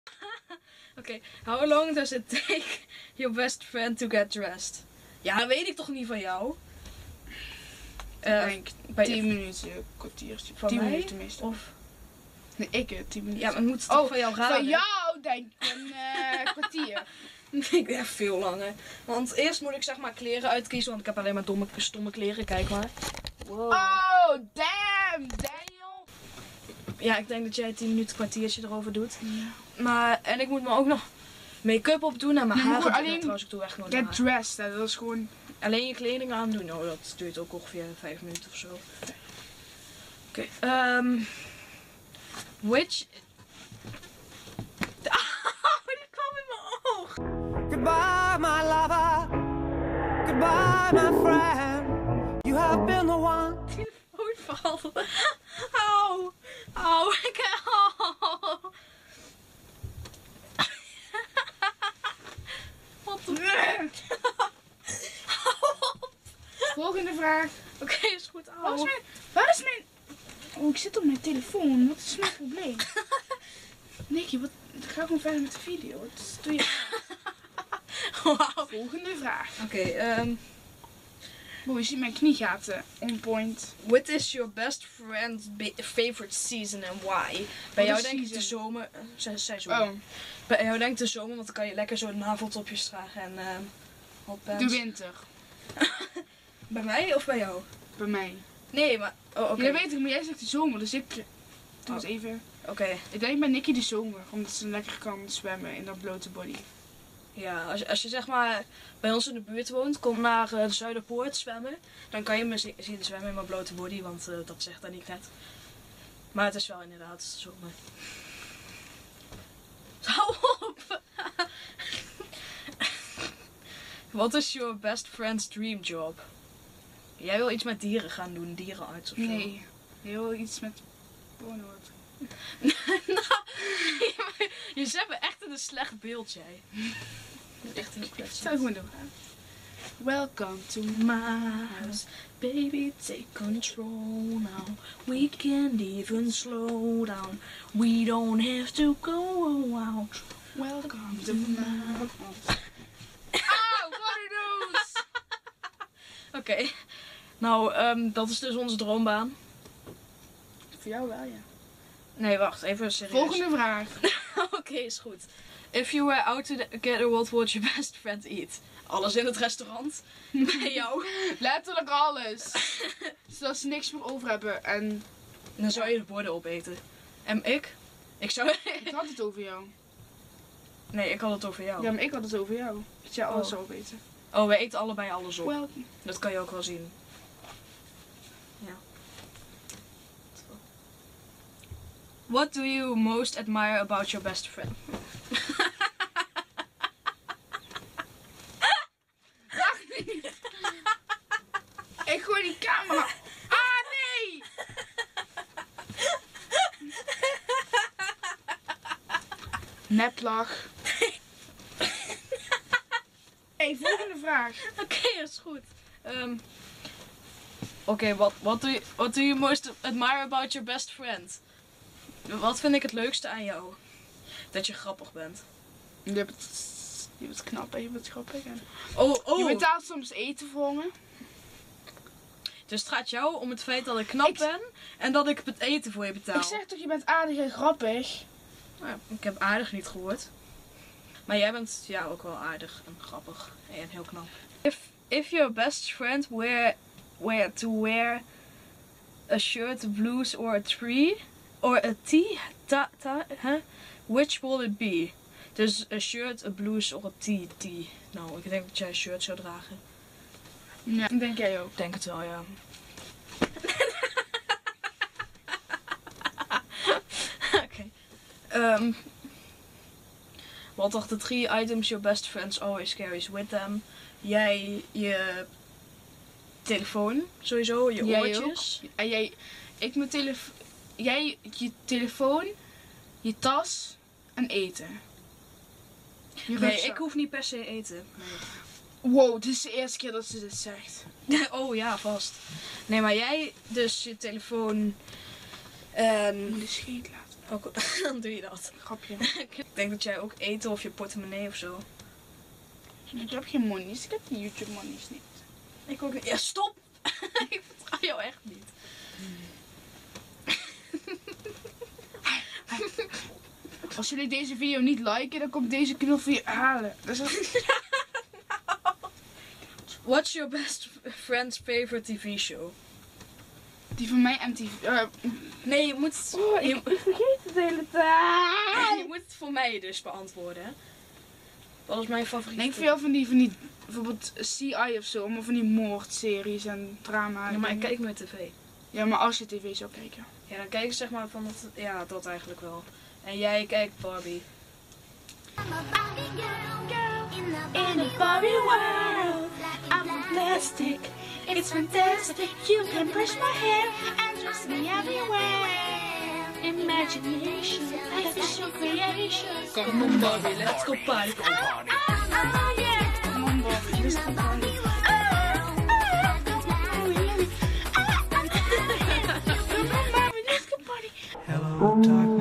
Oké, how long does it take your best friend to get dressed? Ja, dat weet ik toch niet van jou? Ik denk 10 minuten, kwartiertje. Van 10 mij? minuten meestal. Of... Nee, ik 10 minuten. Ja, maar het moet toch van jou raden? Van jou denk ik een kwartier. Ik denk veel langer. Want eerst moet ik zeg maar kleren uitkiezen, want ik heb alleen maar stomme kleren, kijk maar. Wow. Oh, damn, Daniel. Ja, ik denk dat jij 10 minuten kwartiertje erover doet. Ja. Maar, en ik moet me ook nog make-up opdoen en mijn Je haar moet doen. alleen Trouwens, ik doe echt nooit Get haar. dressed, hè. Dat is gewoon... Alleen je kleding aandoen, nou dat duurt ook ongeveer 5 minuten of zo. Oké, which... Oh, die kwam in mijn oog! Goodbye, my lover. Goodbye, my friend. You have been the one. Telefoon valt. Auw. Auw. Auw. Wat de... Volgende vraag. Oké, is goed. Auw. Waar is mijn... Oh, ik zit op mijn telefoon. Wat is mijn probleem? Nicky, wat... Ga gewoon verder met de video. Wat doe je? Wauw. Volgende vraag. Oké, Boy, je ziet mijn kniegaten. On point. what is your best friend's favorite season and why? Bij jou is denk ik de season? zomer. Seizoen. Oh, Bij jou denk ik de zomer, want dan kan je lekker zo naveltopjes dragen en hotpants. de winter. Bij mij of bij jou? Bij mij. Nee, maar... Oh, oké. Ja, weet ik, maar jij zegt de zomer, dus ik... Doe het even. Oké. Ik denk bij Nicky de zomer, omdat ze lekker kan zwemmen in dat blote body. Ja, als je zeg maar bij ons in de buurt woont, kom naar de Zuiderpoort zwemmen. Dan kan je me zien zwemmen in mijn blote body, want dat zegt dan niet net. Maar het is wel inderdaad zomer. Hou op! Wat is your best friend's dream job? Jij wil iets met dieren gaan doen, dierenarts of zo? Nee, heel iets met porno. Nou, je zet me echt in een slecht beeld, jij. Echt een slecht Stel gewoon door. Welcome to my house. Baby, take control now. We can't even slow down. We don't have to go out. Welcome to my house. Auw, what are those? Oké. Nou, dat is dus onze droombaan. Voor jou wel, ja. Nee, wacht, even serieus. Volgende vraag. Oké, is goed. If you were out together, what would your best friend eat? Alles in het restaurant. Bij jou. Letterlijk alles. Zodat ze niks meer over hebben. En Dan zou je de borden opeten. En ik? Ik zou... ik had het over jou. Nee, ik had het over jou. Ja, maar ik had het over jou. Dat jij alles Oh. zou weten. Oh, we eten allebei alles op. Well, Dat kan je ook wel zien. Ja. What do you most admire about your best friend? ik gooi die camera. Ah, nee! Neplach. Hey, volgende vraag. Oké, is goed. Oké, what do you most admire about your best friend? Wat vind ik het leukste aan jou? Dat je grappig bent. Je bent knap en je bent grappig. En... Oh. Je betaalt soms eten voor me. Dus het gaat jou om het feit dat ik knap ben en dat ik het eten voor je betaal. Ik zeg toch, je bent aardig en grappig. Nou, ik heb aardig niet gehoord. Maar jij bent ja ook wel aardig en grappig en heel knap. If your best friend were to wear a shirt, blues or a tree or a tee, which will it be? Dus a shirt, a blues or a tee. Nou, ik denk dat jij een shirt zou dragen. Ja, denk jij ook. Ik denk het wel, ja. Oké. What are the 3 items your best friends always carries with them? Jij, je telefoon, sowieso, je oortjes. Ook. En jij, jij, je telefoon, je tas en eten. Je Nee, rugzak. ik hoef niet per se eten. Wow, dit is de eerste keer dat ze dit zegt. Nee. Oh ja, vast. Nee, maar jij, dus je telefoon en... Moet de scheet laten. Ook, dan doe je dat. Grapje. Ik denk dat jij ook eten of je portemonnee of zo. Ik heb geen monies. Ik heb die YouTube monies niet. Ik ook niet. Ja, stop! Ik vertrouw jou echt niet. Als jullie deze video niet liken, dan komt deze knul voor je halen. Dat is What's your best friend's favorite TV show? die van mij MTV. Nee, je moet... Oh, ik vergeet het de hele tijd. Je moet het voor mij dus beantwoorden. Wat is mijn favoriete? Ik vind wel van die bijvoorbeeld CI of zo, maar van die moordseries en drama. Ja, maar ik kijk met tv. Ja, maar als je tv zou kijken. Ja, dan kijk ik zeg maar van dat... Ja, dat eigenlijk wel. En jij kijkt Barbie. I'm a Barbie girl In a Barbie world, I'm from plastic. It's fantastic. You can brush my hair and dress me everywhere. Imagination, artificial creation. Come on Barbie, let's go party. Oh yeah. Come on Barbie, let's go party. Hello, darkness.